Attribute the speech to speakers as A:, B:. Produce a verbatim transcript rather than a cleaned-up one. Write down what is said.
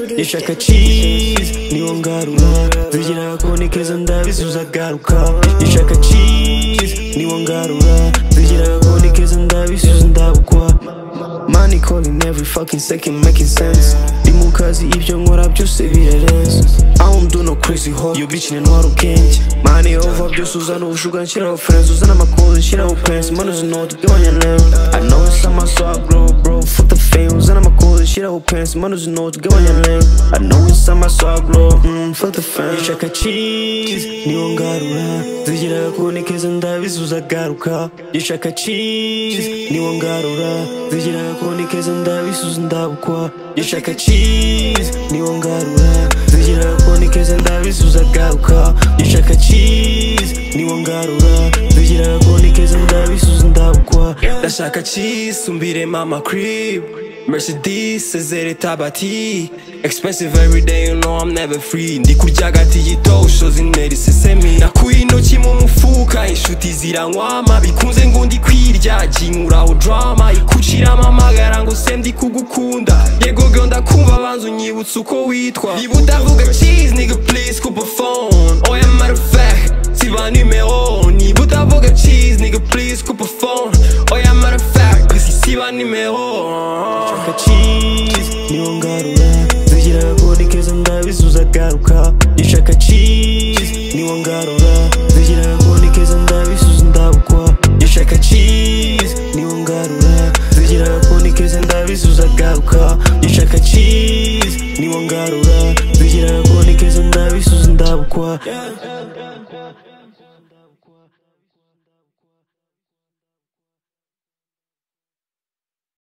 A: Ishaka cheese niwo ngarura zigira koni keza ndabisuza garuka Ishaka cheese niwo ngarura zigira koni keza ndabisuza ndabukwa Money calling every fucking second making sense Ndi mu kazi ibyo nkora byose birarenze I don't do no crazy hop Yo bitch ni ntwara ubwenge Money over byose uzana ubushuga nshyiraho friends Uzana amakozi nshyiraho pants Man uzi no tugabanya length I know it's on my so I grow bro Fuck the fame Uzana amakozi nshyiraho pants Man uzi no tugabanya length I know it's on my so I grow mm, Fuck the fame Ishaka cheese niwo ngarura zigira koni keza ndabisuza garuka Ishaka cheese niwo ngarura zigira koni keza ndabisuza ndabukwa Ishaka cheese niwo ngarura zigira koni keza ndabisuza garuka Ishaka cheese niwo ngarura zigira koni keza ndabisuza ndabukwa
B: Ndashaka cheese umbire mama crib Mercedes sezere tabati Expensive every day you know I'm never free Ndi kurya agati gito shoza interi sesemi Nakuye intoki mu mufuka inshuti ziranywama Bikunze ngo ndi kwirya jinkuraho drama Ikucira amamagara ngo se ndi kugukunda Yego girl ndakumva banza unyibutsa uko witwa Niba utavuga cheese nigga please kupa phone Oya matter of fact siba numero Niba utavuga cheese nigga please kupa phone Oya matter of fact please siba numero
A: Ishaka cheese niwo ngarura zigira koni keza ndabisuza garuka Ishaka cheese niwo ngarura zigira koni keza ndabisuza ndabukwa Ishaka cheese niwo ngarura zigira koni keza ndabisuza garuka Ishaka cheese niwo ngarura zigira koni keza ndabisuza ndabukwa